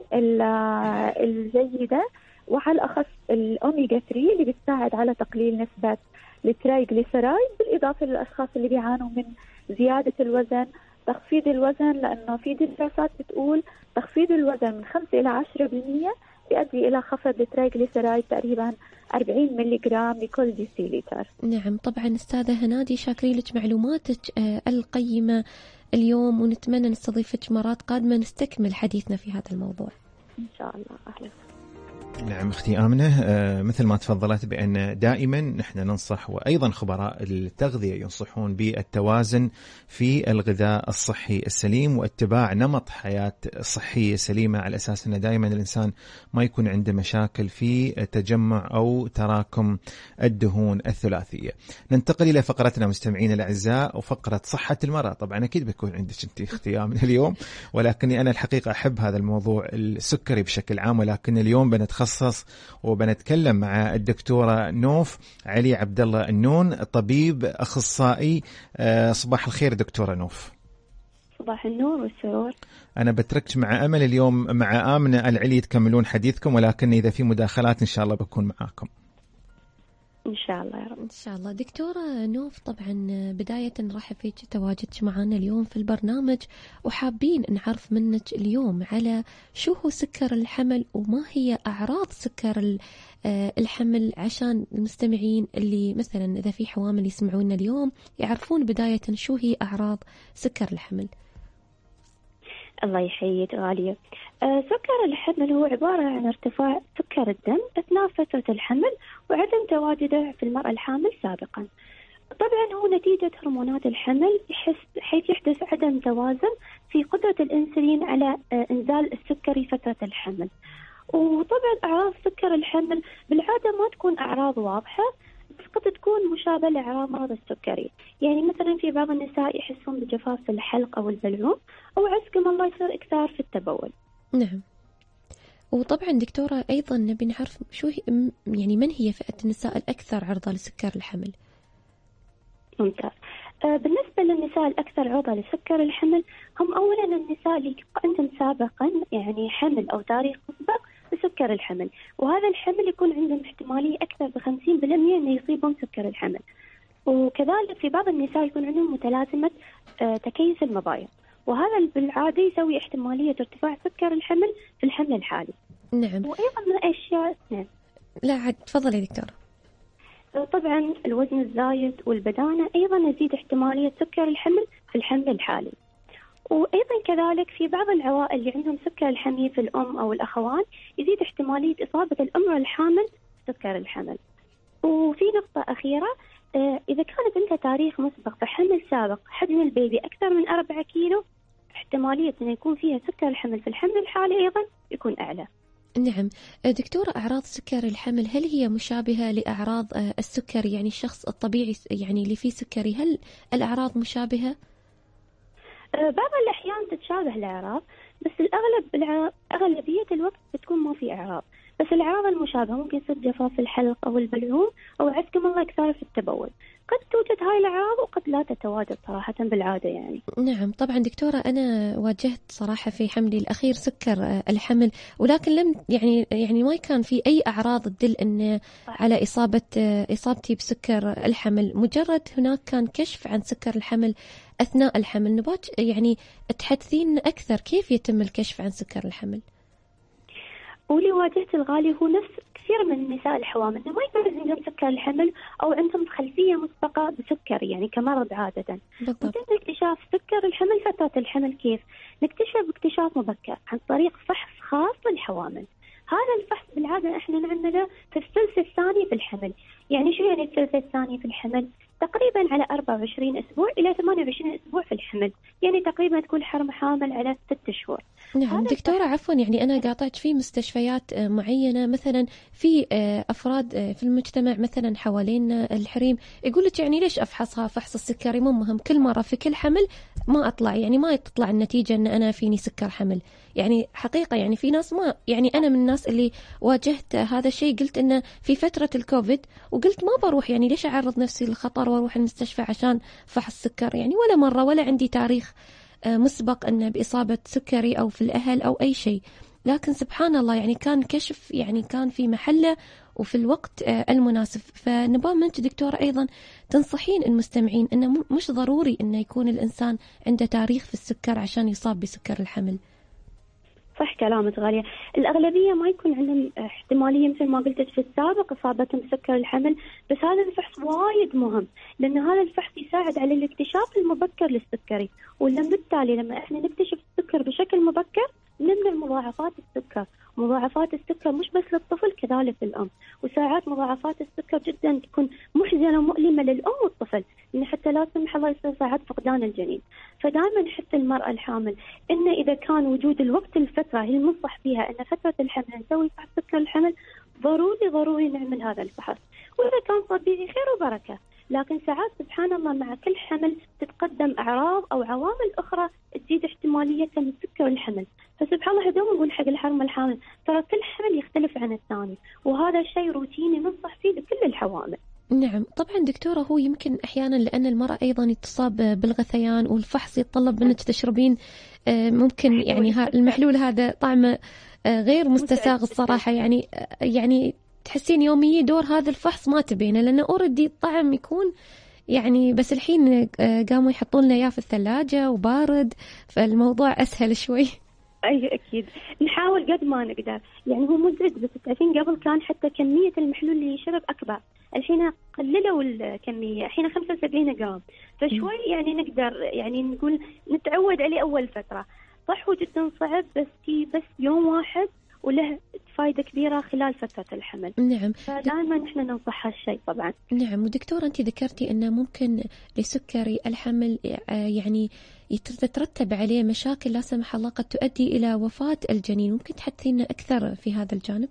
الجيدة وعلى الأخص الأوميجا ثلاثة اللي بتساعد على تقليل نسبة الترايغليسرايد، بالإضافة للأشخاص اللي بيعانوا من زيادة الوزن، تخفيض الوزن، لأنه في دراسات بتقول تخفيض الوزن من خمسة إلى عشرة بالمئة يؤدي إلى خفض الترايغليسرايد تقريبا أربعين ملي جرام لكل ديسيليتر. نعم طبعا أستاذة هنادي، شاكرين لك معلوماتك القيمة اليوم، ونتمنى نستضيفك مرات قادمة نستكمل حديثنا في هذا الموضوع إن شاء الله. أهلا. نعم أختي آمنة، آه مثل ما تفضلت بأن دائما نحن ننصح، وأيضا خبراء التغذية ينصحون بالتوازن في الغذاء الصحي السليم واتباع نمط حياة صحية سليمة، على أساس أن دائما الإنسان ما يكون عنده مشاكل في تجمع أو تراكم الدهون الثلاثية. ننتقل إلى فقرتنا مستمعين الأعزاء، وفقرة صحة المرأة. طبعا أكيد بيكون عندك أنت أختي آمنة اليوم، ولكني أنا الحقيقة أحب هذا الموضوع السكري بشكل عام، ولكن اليوم بنتخصص وبنتكلم مع الدكتورة نوف علي عبد الله النون، طبيب أخصائي. صباح الخير دكتورة نوف. صباح النور والسرور. أنا بتركت مع أمل اليوم مع آمنة العلي تكملون حديثكم، ولكن إذا في مداخلات إن شاء الله بكون معاكم إن شاء الله يا رب. إن شاء الله. دكتورة نوف، طبعا بداية نرحب فيك تواجدك معنا اليوم في البرنامج، وحابين نعرف منك اليوم على شو هو سكر الحمل وما هي أعراض سكر الحمل، عشان المستمعين اللي مثلا إذا في حوامل يسمعونا اليوم يعرفون بداية شو هي أعراض سكر الحمل. الله يحييك غالية. آه سكر الحمل هو عبارة عن ارتفاع سكر الدم أثناء فترة الحمل وعدم تواجده في المرأة الحامل سابقا. طبعا هو نتيجة هرمونات الحمل حيث يحدث عدم توازن في قدرة الأنسولين على آه إنزال السكري فترة الحمل. وطبعا أعراض سكر الحمل بالعادة ما تكون أعراض واضحة، بس قد تكون مشابهة لأعراض مرض السكري. يعني مثلا في بعض النساء يحسون بجفاف في الحلق أو البلعوم، أو عزكم الله يصير إكثار في التبول. نعم. وطبعا دكتورة أيضا نبي نعرف شو هي يعني من هي فئة النساء الأكثر عرضة لسكر الحمل؟ ممتاز. آه بالنسبة للنساء الأكثر عرضة لسكر الحمل هم أولا النساء اللي عندهم سابقا يعني حمل أو تاريخ مسبق بسكر الحمل، وهذا الحمل يكون عندهم احتمالية أكثر بخمسين بالمئة أن يصيبهم سكر الحمل. وكذلك في بعض النساء يكون عندهم متلازمة آه تكيس المبايض، وهذا بالعادة يسوي احتمالية ارتفاع سكر الحمل في الحمل الحالي. نعم. وأيضا من الأشياء نعم. لا عاد تفضلي دكتورة. طبعا الوزن الزايد والبدانة أيضا يزيد احتمالية سكر الحمل في الحمل الحالي. وأيضا كذلك في بعض العوائل اللي عندهم سكر الحمية في الأم أو الأخوان يزيد احتمالية إصابة الأم الحامل بسكر الحمل. وفي نقطة أخيرة، إذا كانت عندها تاريخ مسبق في حمل سابق حجم البيبي أكثر من أربعة كيلو، احتمالية أن يكون فيها سكر الحمل في الحمل الحالي أيضا يكون أعلى. نعم. دكتورة، أعراض سكر الحمل هل هي مشابهة لأعراض السكر؟ يعني الشخص الطبيعي يعني اللي فيه سكري، هل الأعراض مشابهة؟ بعض الأحيان تتشابه الأعراض، بس الأغلب أغلبية الوقت بتكون ما في أعراض. بس الأعراض المشابهة ممكن يصير جفاف الحلق أو البلعوم أو عزكم الله إكثار في التبول. قد توجد هاي الأعراض وقد لا تتواجد صراحة بالعادة يعني. نعم طبعا دكتورة، أنا واجهت صراحة في حملي الأخير سكر الحمل، ولكن لم يعني يعني ما كان في أي أعراض تدل أن على إصابة إصابتي بسكر الحمل. مجرد هناك كان كشف عن سكر الحمل أثناء الحمل. نبات يعني تحدثين أكثر كيف يتم الكشف عن سكر الحمل؟ واللي واجهت الغالي هو نفس كثير من النساء الحوامل، ما يكون عندهم سكر الحمل أو عندهم خلفية مسبقة بسكر يعني كمرض عادة. وتم اكتشاف سكر الحمل فترة الحمل. كيف نكتشف؟ باكتشاف مبكر عن طريق فحص خاص للحوامل. هذا الفحص بالعادة احنا نعمله في الثلث الثاني في الحمل. يعني شو يعني الثلث الثاني في الحمل؟ تقريبا على أربعة وعشرين أسبوع إلى ثمانية وعشرين أسبوع في الحمل، يعني تقريبا تكون حرم حامل على ستة شهور. نعم دكتورة عفوا، يعني أنا قاطعت في مستشفيات معينة، مثلا في أفراد في المجتمع مثلا حوالين الحريم يقول لك يعني ليش أفحصها فحص السكري مو مهم، كل مرة في كل حمل ما أطلع يعني ما تطلع النتيجة أن أنا فيني سكر حمل. يعني حقيقة يعني في ناس ما يعني أنا من الناس اللي واجهت هذا الشيء، قلت إنه في فترة الكوفيد وقلت ما بروح، يعني ليش أعرض نفسي للخطر واروح المستشفى عشان فحص سكر، يعني ولا مرة ولا عندي تاريخ مسبق أنه بإصابة سكري أو في الأهل أو أي شيء. لكن سبحان الله يعني كان كشف يعني كان في محله وفي الوقت المناسب. فنبغى منك دكتورة أيضا تنصحين المستمعين أنه مش ضروري أنه يكون الإنسان عنده تاريخ في السكر عشان يصاب بسكر الحمل. صح كلامك غالية، الأغلبية ما يكون عندهم احتمالية مثل ما قلت في السابق إصابتهم بسكر الحمل. بس هذا الفحص وايد مهم، لأن هذا الفحص يساعد على الاكتشاف المبكر للسكري، ولما بالتالي لما احنا نكتشف السكر بشكل مبكر نمنع مضاعفات السكر. مضاعفات السكر مش بس للطفل كذلك للأم، وساعات مضاعفات السكر جدا تكون محزنة ومؤلمة للأم والطفل، إن حتى لا سمح الله يصير ساعات فقدان الجنين. فدائما نحث المرأة الحامل إن إذا كان وجود الوقت الفترة هي المنصح فيها إن فترة الحمل نسوي فحص سكر الحمل، ضروري ضروري نعمل هذا الفحص. وإذا كان طبيعي خير وبركة. لكن ساعات سبحان الله مع كل حمل تتقدم أعراض أو عوامل أخرى تزيد احتمالية من سكر الحمل. فسبحان الله دوما نقول حق الحرم الحامل ترى كل حمل يختلف عن الثاني، وهذا الشيء روتيني ننصح فيه لكل الحوامل. نعم طبعا دكتورة، هو يمكن أحيانا لأن المرأة أيضا تصاب بالغثيان والفحص يتطلب منك تشربين ممكن يعني المحلول هذا طعمه غير مستساغ الصراحة، يعني يعني تحسين يوميا دور هذا الفحص ما تبينه لأنه أوردي الطعم يكون يعني، بس الحين قاموا يحطون لنا إياه في الثلاجة وبارد، فالموضوع أسهل شوي. أي أكيد نحاول قد ما نقدر، يعني هو مزعج بس تعرفين قبل كان حتى كمية المحلول اللي يشرب أكبر، الحين قللوا الكمية، الحين خمسة وسبعين جرام، فشوي يعني نقدر يعني نقول نتعود عليه أول فترة. صح وجدا صعب بس في بس يوم واحد وله فائدة كبيرة خلال فترة الحمل. نعم فدائما نحن ننصح هالشيء طبعا. نعم. ودكتورة أنت ذكرتي أنه ممكن لسكري الحمل يعني يترتب عليه مشاكل لا سمح الله قد تؤدي إلى وفاة الجنين، ممكن تحدثينا أكثر في هذا الجانب؟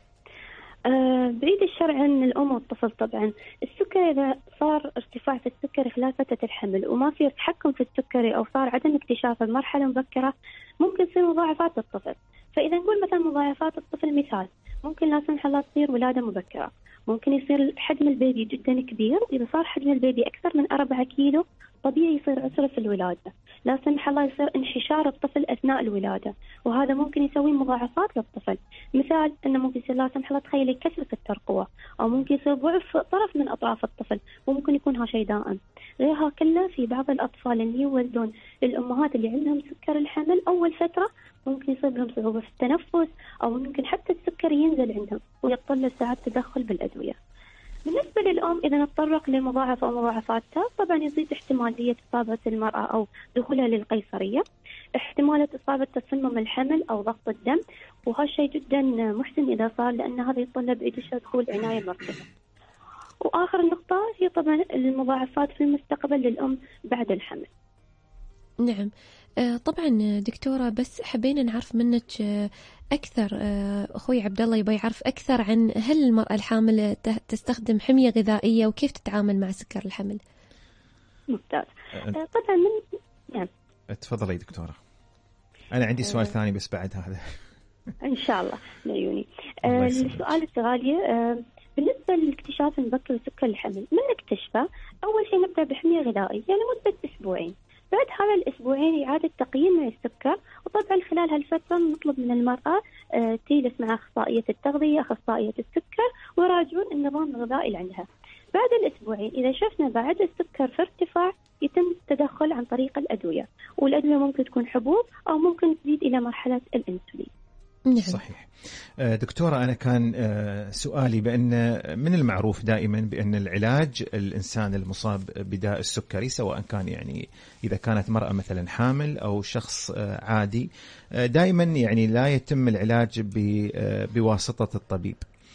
أه بعيد الشر عن الأم والطفل طبعا. السكري إذا صار ارتفاع في السكري خلال فترة الحمل وما في تحكم في السكري أو صار عدم اكتشافه بمرحلة مبكرة ممكن تصير مضاعفات للطفل. فإذا نقول مثلا مضاعفات الطفل مثال ممكن لا سمح الله تصير ولادة مبكرة، ممكن يصير حجم البيبي جدا كبير، إذا صار حجم البيبي أكثر من أربعة كيلو طبيعي يصير عسر في الولادة، لا سمح الله يصير انحشار الطفل أثناء الولادة، وهذا ممكن يسوي مضاعفات للطفل. مثال أنه ممكن يصير لا سمح الله تخيلي كسر في الترقوة، أو ممكن يصير ضعف طرف من أطراف الطفل، وممكن يكون ها شيء دائم. غيرها كله في بعض الأطفال اللي يولدون الأمهات اللي عندهم سكر الحمل أول فترة ممكن يصير لهم صعوبة في التنفس، أو ممكن حتى السكر ينزل عندهم ويضطر ساعات تدخل بالأدوية. بالنسبة للأم إذا نتطرق لمضاعفة أو مضاعفاتها، طبعا يزيد احتمالية إصابة المرأة أو دخولها للقيصرية، احتمالية إصابة تصمم الحمل أو ضغط الدم، وهالشيء جدا محزن إذا صار، لأن هذا يتطلب إدشة دخول عناية مركزة. وآخر نقطة هي طبعا المضاعفات في المستقبل للأم بعد الحمل. نعم طبعا دكتورة، بس حبينا نعرف منك أكثر. أخوي عبد الله يبغى يعرف أكثر عن هل المرأة الحامل تستخدم حمية غذائية وكيف تتعامل مع سكر الحمل. ممتاز. طبعا من نعم تفضلي دكتورة. أنا عندي سؤال أه... ثاني بس بعد هذا إن شاء الله لعيوني. أه السؤال الغالية أه بالنسبة لاكتشاف المبكر لسكر الحمل، من اكتشفه؟ أول شيء نبدأ بحمية غذائية لمدة أسبوعين، بعد هذا الأسبوعين إعادة تقييم من السكر، وطبعا خلال هالفترة نطلب من المرأة أه تجلس مع أخصائية التغذية أخصائية السكر ويراجعون النظام الغذائي اللي عندها. بعد الأسبوعين إذا شفنا بعد السكر في ارتفاع يتم التدخل عن طريق الأدوية، والأدوية ممكن تكون حبوب أو ممكن تزيد إلى مرحلة الأنسولين. صحيح. دكتورة، أنا كان سؤالي بأن من المعروف دائما بأن العلاج الإنسان المصاب بداء السكري، سواء كان يعني إذا كانت مرأة مثلا حامل أو شخص عادي، دائما يعني لا يتم العلاج بواسطة الطبيب.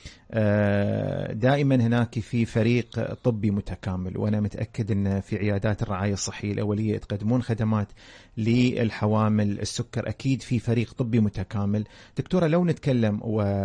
دائما هناك في فريق طبي متكامل، وأنا متأكد أن في عيادات الرعاية الصحية الأولية تقدمون خدمات للحوامل السكر، أكيد في فريق طبي متكامل. دكتورة، لو نتكلم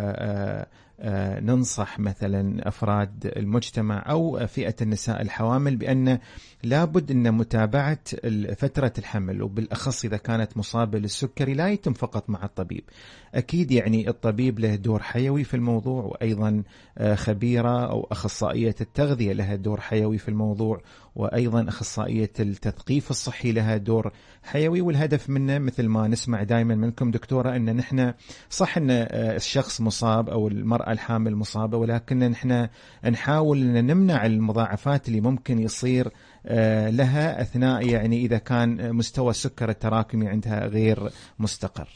وننصح مثلا أفراد المجتمع أو فئة النساء الحوامل بأن لابد أن متابعة فترة الحمل، وبالأخص إذا كانت مصابة للسكري، لا يتم فقط مع الطبيب. أكيد يعني الطبيب له دور حيوي في الموضوع، وأيضا خبيرة أو أخصائية التغذية لها دور حيوي في الموضوع، وأيضا أخصائية التثقيف الصحي لها دور حيوي. والهدف منه مثل ما نسمع دائما منكم دكتورة أن نحن صح أن الشخص مصاب أو المرأة الحامل مصابة، ولكن نحن نحاول أن نمنع المضاعفات اللي ممكن يصير لها أثناء يعني إذا كان مستوى السكر التراكمي عندها غير مستقر.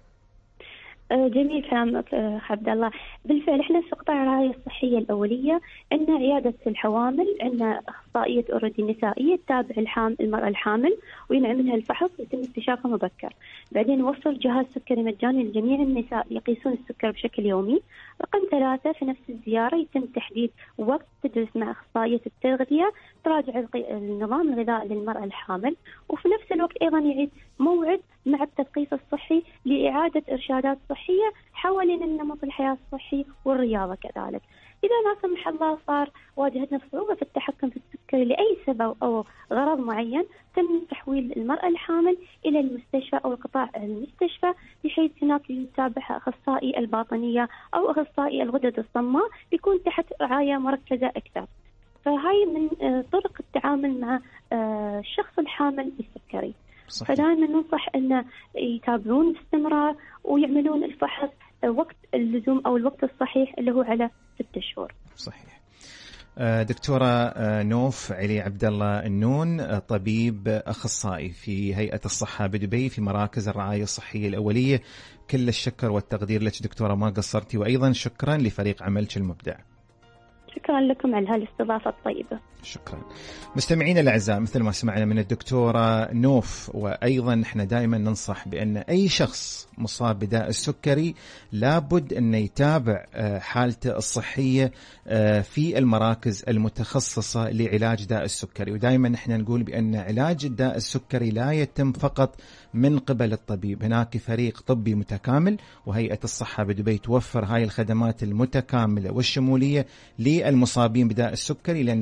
جميل كلامك عبد الله. بالفعل احنا في قطاع الرعاية الصحية الأولية عندنا عيادة الحوامل، عندنا أخصائية أوريدي نسائية تتابع الحامل المرأة الحامل وينعملها الفحص ويتم اكتشافها مبكر. بعدين نوفر جهاز سكري مجاني لجميع النساء يقيسون السكر بشكل يومي. رقم ثلاثة، في نفس الزيارة يتم تحديد وقت تجلس مع أخصائية التغذية تراجع النظام الغذائي للمرأة الحامل، وفي نفس الوقت أيضا يعيد موعد مع التثقيف الصحي لإعادة إرشادات صحية حوالين النمط الحياة الصحي والرياضة كذلك. إذا لا سمح الله صار واجهتنا صعوبة في التحكم في السكر لأي سبب أو غرض معين، تم تحويل المرأة الحامل إلى المستشفى أو القطاع المستشفى، بحيث هناك يتابعها أخصائي الباطنية أو أخصائي الغدد الصماء، بيكون تحت رعاية مركزة أكثر. فهاي من طرق التعامل مع الشخص الحامل بالسكري. صحيح. فدائما ننصح أن يتابعون باستمرار ويعملون الفحص وقت اللزوم أو الوقت الصحيح اللي هو على ستة شهور. صحيح. دكتورة نوف علي عبد الله النون، طبيب أخصائي في هيئة الصحة بدبي في مراكز الرعاية الصحية الأولية، كل الشكر والتقدير لك دكتورة، ما قصرتي، وأيضا شكرا لفريق عملك المبدع. شكرا لكم على هالاستضافة الطيبة. شكرا. مستمعينا الأعزاء، مثل ما سمعنا من الدكتورة نوف، وأيضا احنا دائما ننصح بأن أي شخص مصاب بداء السكري لابد أن يتابع حالته الصحية في المراكز المتخصصة لعلاج داء السكري. ودائما احنا نقول بأن علاج الداء السكري لا يتم فقط من قبل الطبيب، هناك فريق طبي متكامل، وهيئة الصحة بدبي توفر هاي الخدمات المتكاملة والشمولية للمصابين بداء السكري، لأن الطبيب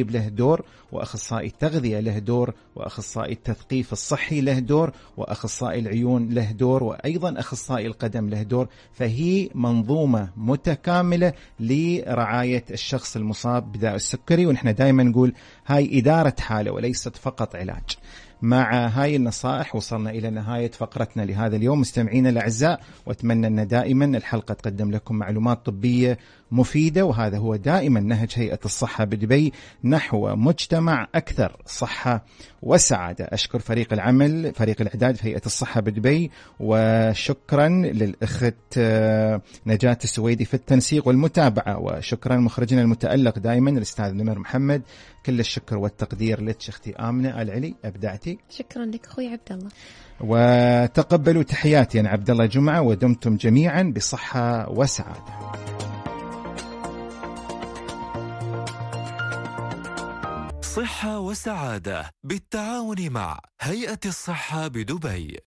الطبيب له دور، وأخصائي التغذية له دور، وأخصائي التثقيف الصحي له دور، وأخصائي العيون له دور، وأيضا أخصائي القدم له دور. فهي منظومة متكاملة لرعاية الشخص المصاب بداء السكري. ونحن دائما نقول هاي إدارة حالة وليست فقط علاج. مع هاي النصائح وصلنا إلى نهاية فقرتنا لهذا اليوم مستمعينا الأعزاء، وأتمنى أن دائما الحلقة تقدم لكم معلومات طبية مفيدة، وهذا هو دائما نهج هيئة الصحة بدبي نحو مجتمع أكثر صحة وسعادة. أشكر فريق العمل، فريق الإعداد في هيئة الصحة بدبي، وشكرا للأخت نجاة السويدي في التنسيق والمتابعة، وشكرا مخرجنا المتألق دائما الأستاذ نمر محمد. كل الشكر والتقدير لك أختي آمنة العلي، أبدعتي. شكرا لك أخوي عبد الله، وتقبلوا تحياتي أنا عبد الله جمعة، ودمتم جميعا بصحة وسعادة. صحة وسعادة بالتعاون مع هيئة الصحة بدبي.